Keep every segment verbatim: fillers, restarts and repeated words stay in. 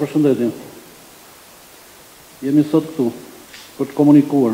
Përshëndetje. Jemi sot këtu për të komunikuar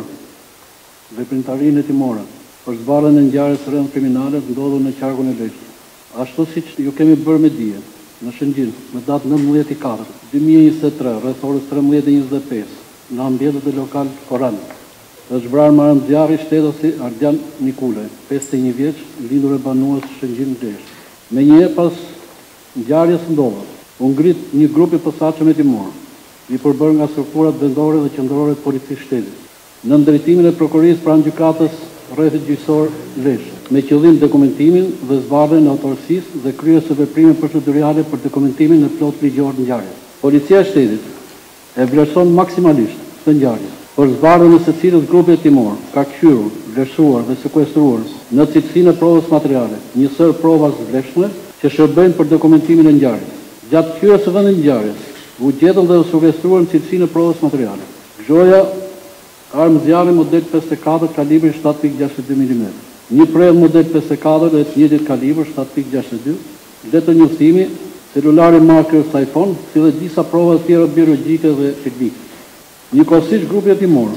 veprimtarinë e timore për zbarrjen e ngjarjes së rëndë kriminale ndodhur në qarkun e Lezhës. Ashtu siç ju kemi bërë me dije, në Shëngjin, me datë nëntëmbëdhjetë i katërt, dy mijë e njëzet e tre, rreth orës trembëdhjetë e njëzet e pesë, në ambientet e lokal Koran, është vrarë marrëngjarri shtetosi Ardian Nikulaj, pesëdhjetë e një vjeç, lindur e banues Shëngjin Lezhë. Menjëherë pas ngjarjes ndodhur, u ngrit një grup i posaçëm e timor, i përbërë nga strukturat vendore dhe qendrore të policisë shtetit, në drejtimin e prokurisë pranë gjykatës rrethit gjyqësor Lezhë, me qëllim dokumentimin dhe zbardhjen e autorësisë dhe kryerjen e veprimeve procedurale për dokumentimin e plot ligjor të ngjarjes. Policia e shtetit e vlerëson maksimalisht këtë ngjarje për zbardhjen e secilës grupi timor ka kthyer, vlerësuar dhe sekuestruar në cilësinë e provës materiale një sër prova të vlefshme që shërbejnë për dokumentimin e ngjarjes. Gjatë kthyrjes së vendit ngjarjes, u gjetën dhe u sekuestruar në cilësinë e provës materiale gjoja armë zjarri model pesëdhjetë e katër kalibri shtatë pikë gjashtëdhjetë dy milimetra, një prell model pesëdhjetë e katër dhe të njëjtit kalibër shtatë pikë gjashtëdhjetë dy, letë njoftimin, celulari markës iPhone, si dhe disa prova të tjera biologjike dhe filmike. Njëkohësisht grupi timor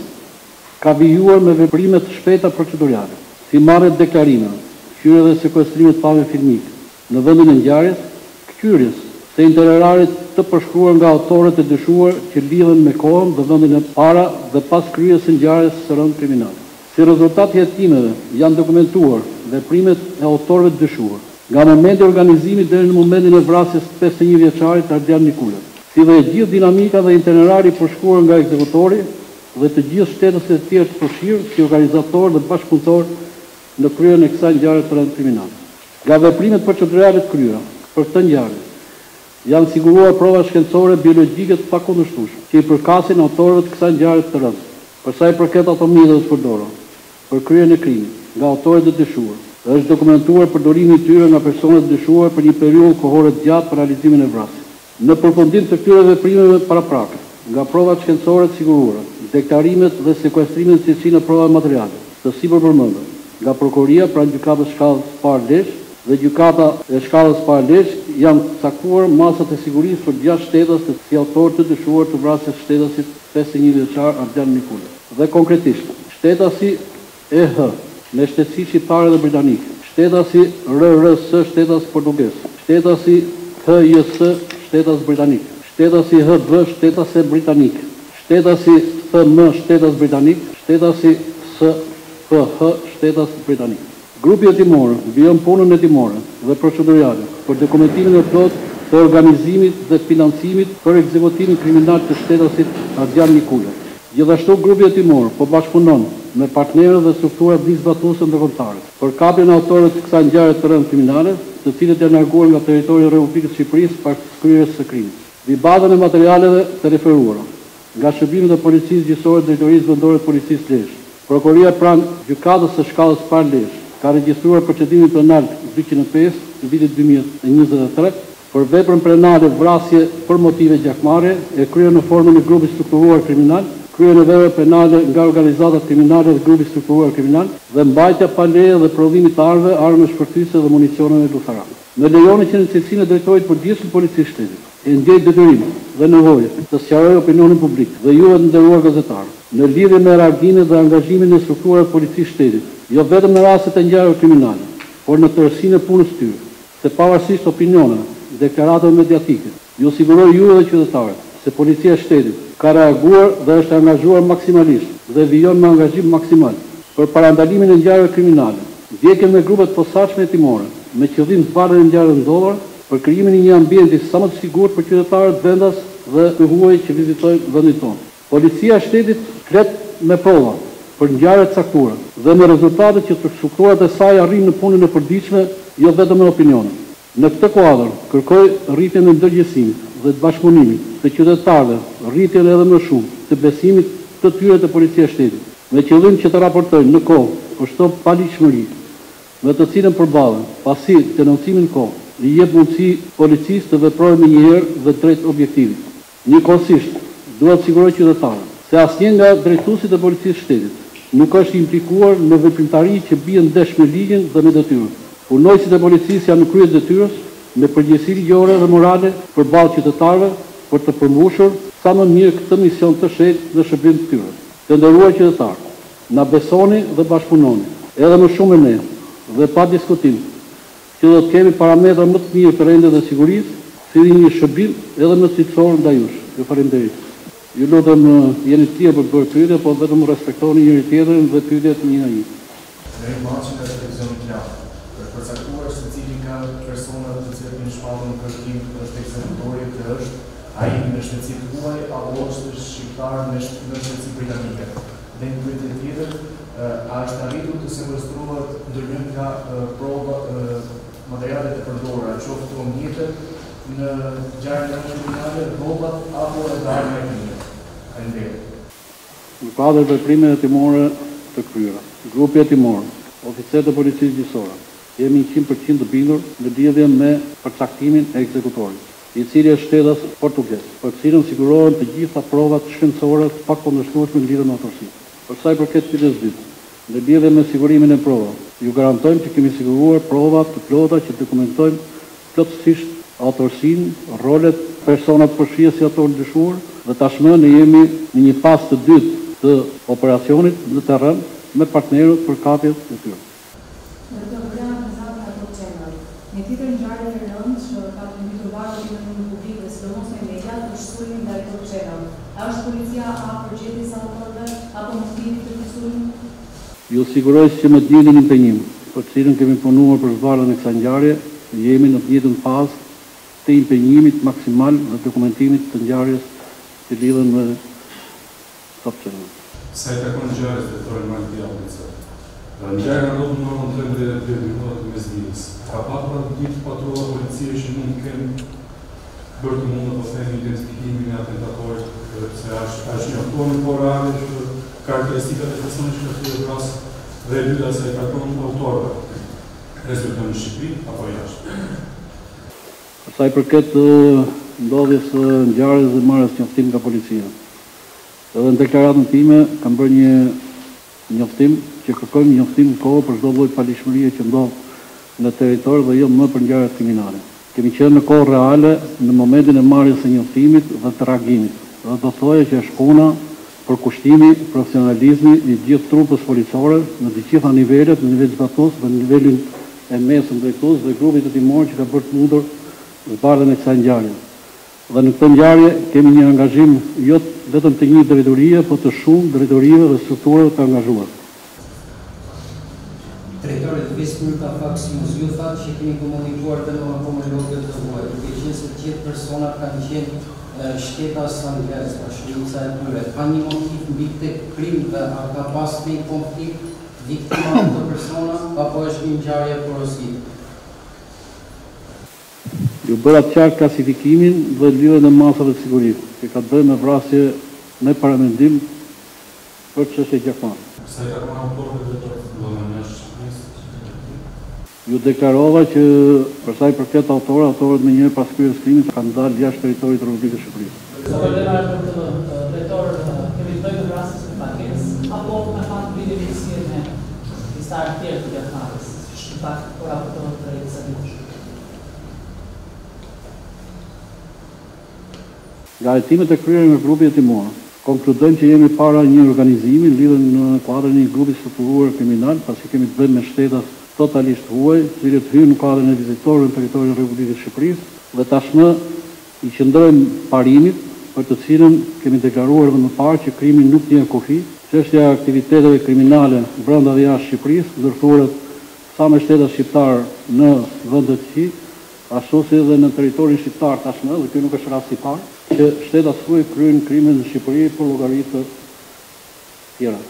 ka vijuar me veprime të shpejta procedurale, si marrje deklarime, hyrje dhe sekuestrime të pamje filmike në vendin e ngjarjes, kthyerjes së interiorarit të përshkruar nga autorët e dyshuar që lidhen me kohën dhe vendin e para dhe pas kryerjes së ngjarjes së rëndë kriminale. Si rezultat i hetimeve janë dokumentuar veprimet e autorëve të dyshuar, nga momenti i organizimit deri në momentin e vrasjes së pesëdhjetë e një vjeçarit Ardian Nikulaj, si dhe e gjithë dinamika dhe itinerari i përshkruar nga ekzekutori dhe të gjithë shtetësit e tjerë të përfshirë si organizator dhe bashkëpunëtor në kryerjen e kësaj ngjarje të rëndë kriminale. Nga veprimet procedurale të kryera për këtë ngjarje janë siguruar prova shkencore biologjike të pakundërshtueshme që i përkasin autorëve të kësaj ngjarje të rëndë. Për sa i përket automjeteve të përdorura për kryerjen e krimit nga autorët e dyshuar, është dokumentuar përdorimi i tyre nga personat e dyshuar për një periudhë kohore të gjatë për realizimin e vrasjes. Në përfundim të këtyre veprimeve paraprake, nga provat shkencore të siguruara, deklarimet dhe sekuestrimet në cilësinë e provave materiale, të sipër përmendur, nga prokuria pranë gjykatës shkallës parë Lezhë dhe gjykata e shkallës parë Lezhë janë caktuar masat e sigurisë për gjashtë shtetës si autorë të dyshuar të vrasjes së shtetasit pesëdhjetë e një vjeçar Ardian Nikulaj. Dhe konkretisht, shtetasi E H me shtetësi shqiptare dhe britanike, shtetasi R R S shtetas portugez, shtetasi H I S shtetas britanik, shtetasi H B shtetas britanik, shtetasi F M shtetas britanik, shtetasi S P H shtetas britanik. Grupi timor vijon punën e timore dhe procedurale për dokumentimin e plot të organizimit dhe financimit për ekzekutimin kriminal të shtetasit Ardian Nikulaj. Gjithashtu grupi timor po bashkëpunon me partnerët dhe strukturat disbatuese ndërkombëtare për kapjen e autorëve të kësaj ngjarje të rëndë kriminale, të cilët janë larguar nga territori i Republikës së Shqipërisë pas kryerjes së krimit. Mbi bazën e materialeve të referuara nga shërbimet e policisë gjyqësore të drejtorisë vendore të policisë Lezhë, prokuria pranë gjykatës së shkallës parë Lezhë ka regjistruar procedimin penal dyqind e pesë të vitit dy mijë e njëzet e tre për veprën penale vrasje për motive gjakmarrje e kryer në formën e grupit strukturuar kriminal, kryer në vepra penale nga organizatat kriminale dhe grupi strukturuar kriminal dhe mbajtja pa leje dhe prodhimi të armëve, armë shpërthyese dhe municioneve luftërore. Në lejoni që në cilësinë e drejtorit përgjithshëm të policisë shtetit e ndjej detyrimin dhe nevojën të sqarojë opinionin publik dhe juve të nderuar gazetarë në lidhje me reagimin dhe angazhimin e strukturave të policisë shtetit, jo vetëm në rastet e ngjarjeve kriminale, por në tërësinë e punës tyre, se pavarësisht opinioneve, deklaratave mediatike, ju siguroj juve dhe qytetarët se policia e shtetit ka reaguar dhe është angazhuar maksimalisht dhe vijon me angazhim maksimal për parandalimin e ngjarjeve kriminale, ndjekjen me grupet posaçme timore, me qëllim zbardhjen e ngjarjeve ndodhura, për krijimin e një ambienti sa më të sigurt për qytetarët vendas dhe të huaj që vizitojnë vendin tonë. Policia e shtetit flet me prova për ngjarje të caktuara dhe me rezultate që të strukturat e saj arrin në punën e përditshme, jo vetëm me opinionin. Në këtë kuadër, kërkoj rritjen e ndërgjegjësimit dhe të bashkëpunimit të qytetarëve, rritjen edhe më shumë të besimit të tyre të policia e shtetit, me qëllim që të raportojnë në kohë për çdo paligjshmëri, me të cilën përballen, pasi denoncimin në kohë, i jep mundësi policisë të veprojë më njëherë dhe drejt objektivit. Njëkohësisht, duhet siguroj qytetarët se asnjë nga drejtuesit e policisë së shtetit nuk është implikuar në veprimtari që bien ndesh me ligjin dhe me detyrën. Punojësit e policisë janë në krye të detyrës me përgjegjësi ligjore dhe morale përballë qytetarëve, për të përmbushur sa më mirë këtë mision të shenjtë në shërbim të tyre. Të nderuar qytetarë, na besoni dhe bashkëpunoni, edhe më shumë me ne, dhe pa diskutim, që do të kemi parametra më të mirë për rendin e sigurisë, si një shërbim edhe më cilësor ndaj jush. Ju falenderoj. Ju lutem jeni të tjerë për të bërë pyetje, po vetëm respektoni njëri tjetrin dhe pyetjet një nga një. Në imazhin e televizionit plak, përcaktuar se cili nga personat të cilët në shpallën në kërkim është ekzekutori të është ai në shtëpi tuaj apo është shqiptar në shtëpi britanike. Dhe një pyetje tjetër, a është arritur të sekuestruar ndonjë nga prova materialet e përdorura, qoftë mjetet në ngjarje kriminale, rrobat apo edhe arma e krimit. Në kuadër veprimeve hetimore të kryera, grupi hetimor, oficerët e policisë gjyqësore, jemi njëqind përqind të bindur në lidhje me përcaktimin e ekzekutorit, i cili është shtetas portugez, për cilën sigurohen të gjitha provat shkencore të pakundërshtueshme në lidhje me autorsinë. Për sa i përket pyetjes dytë, në lidhje me sigurimin e provave, ju garantojmë që kemi siguruar prova të plota që dokumentojnë plotësisht autorsinë, rolet, personat përfshirë si autor dyshuar, dhe tashmë ne jemi në një fazë të dytë të operacionit në terren me partnerët për kapjet e tyre. Në të vërea në zatë ato qenë, një tjetër ngjarje e rëndë që ka të mbitur varë në në publik dhe sidomos në media të shturin ndaj ato qenë. A është policia a përgjegjës autorëve apo motivi të kësurin? Ju siguroj që me të njëjtin impenjim, për cilën kemi punuar për zvarjen e kësaj ngjarje, jemi në të njëjtën fazë të impenjimit maksimal dhe dokumentimit të ngjarjes të lidhen me këtë çështje. Sa i takon ngjarjes të Dr. Mark Diablica. Ngjarja ndodhi në orën trembëdhjetë e dy minutat të mesdites. Ka pasur një ditë patrulla policie që nuk kemë bërë të mundë të themi identifikimin e atentatorit, se është është njoftuar në kohë reale që karakteristikat e personit që ka thyer ras dhe e dyta se i takon autorëve. Rezulton në Shqipëri apo jashtë. Për sa i përket ndodhjes së ngjarjes dhe marrjes njoftim nga policia. Edhe në deklaratën time kam bërë një njoftim që kërkojmë njoftim në kohë për çdo lloj palishmërie që ndodh në territor dhe jo më për ngjarjet kriminale. Kemi qenë në kohë reale në momentin e marrjes së njoftimit dhe të reagimit. Dhe do thoya që është puna për kushtimi, profesionalizmi i gjithë trupës policore në të gjitha nivelet, në nivel zbatues dhe në nivelin e mesëm drejtues dhe grupit hetimor që ka bërë të mundur zbardhjen e kësaj ngjarje. Dhe në këtë ngjarje kemi një angazhim jo vetëm të një drejtorie, por të shumë drejtorive dhe strukturave të angazhuar. Drejtori të Vismir ka Faksimus, ju thatë që keni komunikuar dhe në homologët të huaj, duke qenë se të gjithë personat kanë qenë shtetas angles, bashkërica e tyre. Ka një motiv mbi këtë krim dhe a ka pas një konflikt viktima të persona, apo është një ngjarje porosie? Ju bëra të qartë klasifikimin dhe lidhjen e masave të sigurisë, që ka të bëjë me vrasje me paramendim për çështje gjakmare. Sa i takon autorëve të vëmendjes. Ju deklarova që për sa i përket autorëve, autorët më njëherë pas kryerjes krimit kanë dalë jashtë territorit të Republikës së Shqipërisë. Drejtor, kemi të bëjmë vrasjes me pagesë, apo me fakt lidhje me pjesëtarë të tjerë të gjakmarrjes, siç në fakt po raportohet për ekzekutim. Nga hetimet e kryera nga grupi hetimor, konkludojmë që jemi para një organizimi lidhur në kuadrin e një grupi strukturuar kriminal, pasi kemi të bëjmë me shtetas totalisht huaj, të cilët hyjnë në kuadrin e vizitorëve në territorin e Republikës së Shqipërisë dhe tashmë i qëndrojmë parimit për të cilën kemi deklaruar edhe më parë që krimi nuk njeh kufi. Çështja e aktiviteteve kriminale brenda dhe jashtë Shqipërisë ndërthuret sa me shtetas shqiptar në vendet e tij, ashtu si edhe në territorin shqiptar tashmë, dhe ky nuk është rasti i parë, që shtetas huaj kryejnë krime në Shqipëri për llogari të tjera.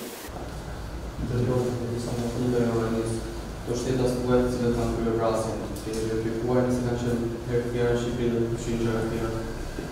Të shtetas huaj të cilët kanë kryer vrasjen, keni verifikuar nëse kanë qenë herë të tjera në Shqipëri dhe fushin gjëra të tjera?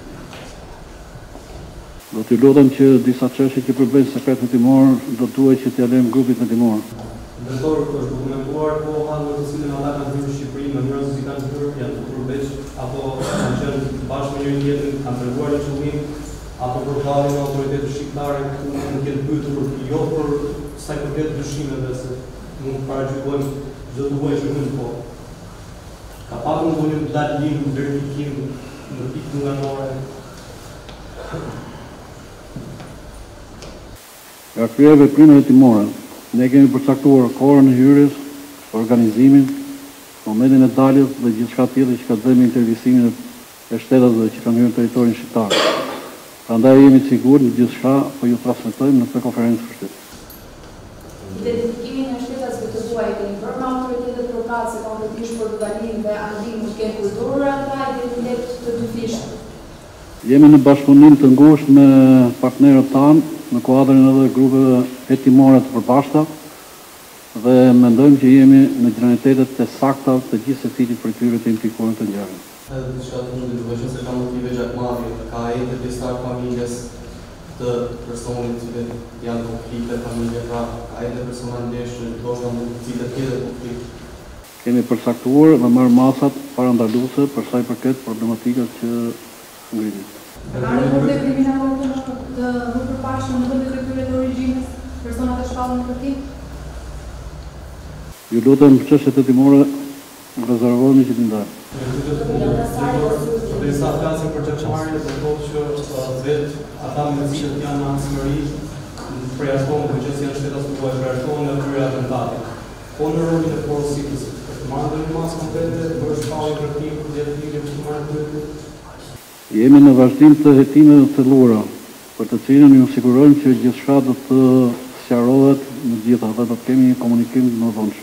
Do t'ju lutem që disa çështje që përbëjnë sekret hetimor do duhet që t'ia lëm grupit hetimor. Ndërkohë është dokumentuar koha në të cilën ata kanë hyrë në Shqipëri në mënyrë se si kanë hyrë, janë të përveç apo kanë qenë bashkë me njëri tjetrin, kanë treguar në qëllim apo përballë me autoritetet shqiptare ku nuk kanë pyetur jo për sa i përket dyshimeve se mund të paragjykojmë çdo lloj çështje po. Ka pasur ndonjë dalim verifikim në pikë nganore Nga kryer veprimet hetimore, ne kemi përcaktuar kohën e hyrjes, organizimin, momentin e daljes dhe gjithçka tjetër që ka të bëjë me intervistimin e shtetëve që kanë hyrë në territorin shqiptar. Prandaj jemi të sigurt në gjithçka po ju transmetojmë në këtë konferencë për shtet. Identifikimin e shtetësve të huaj keni bërë me autoritetet lokale konkretisht Portugalinë dhe Andinë nuk kanë kulturë ata identitet të dyfishëm. Jemi në bashkëpunim të ngushtë me partnerët tanë në kuadrin edhe grupeve hetimore të përbashkëta dhe mendojmë që jemi në granitetet e sakta të gjithë secilit për tyre të implikuar të ngjarjen. Edhe diçka të mundit të bëjë se ka motive gjakmarrje, ka ende pjesëtar familjes të personit që janë konflikte familje, pra ka ende persona ndeshë, ndoshta mund të cilët tjetër konflikt. Kemi përcaktuar dhe marrë masat parandaluese për sa i përket problematikat që ngrihen. Ka një problem kriminale të nuk përfaqshëm në vendet e tyre të origjinës, personat e shkallën në kërkim? Ju lutem për çështjet hetimore rezervoheni që t'i ndajmë. Derisa flasim për gjakmarrje, do thotë që vetë ata me të cilët janë në anësimëri përjashtohen për që si janë shtetas të huaj përjashtohen në krye atentatit. Po në rolin e porositës, është marrë një masë komplete, bërë shkallë i kërkim për djetëtike që të marrë të Jemi në vazhdim të hetimeve të thellura, për të cilën ju sigurojmë që gjithçka do të sqarohet në gjitha dhe do të kemi një komunikim më vonshëm.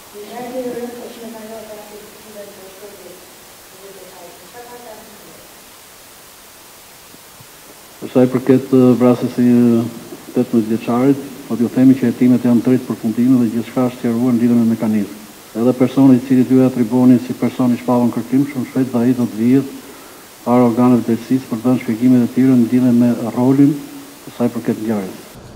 Për sa i përket vrasjes së tetëmbëdhjetë vjeçarit, po t'ju themi që hetimet janë drejt përfundimit dhe gjithçka është sqaruar në lidhje me mekanizmin. Edhe personi i cili ju atribuoni si person i shpallur kërkim, shumë shpejt dhe ai do të vihet para organeve të drejtësisë për të dhënë shpjegimet e tjera në lidhje me rolin për sa i përket ngjarjes.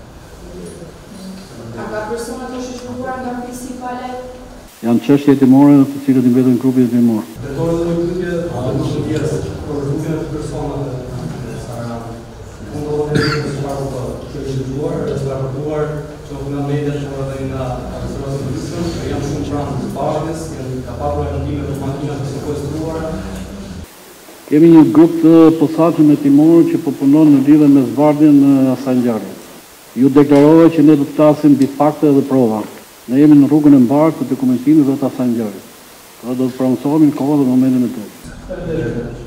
A ka persona të shëshnuara nga principale? Janë çështje hetimore të cilët i mbeten grupi hetimor. Drejtori dhe një pyetje, a nuk është pjesë për grupin e personave në Sara. Mundohet të të çfarë po të dëgjuar, të raportuar që nga mediat por edhe nga administratorët e policisë, janë shumë pranë të bardhës, janë kapabël të ndihmojnë të makinat të sekuestruara. Kemi një grup të posaçëm hetimor që po punon në lidhje me zbardhjen e asaj ngjarje. Ju deklarova që ne do të flasim mbi fakte dhe prova. Ne jemi në rrugën e mbarë të dokumentimit dhe të asaj ngjarje. Pra do të pronësohemi në kohë dhe momentin e drejtë.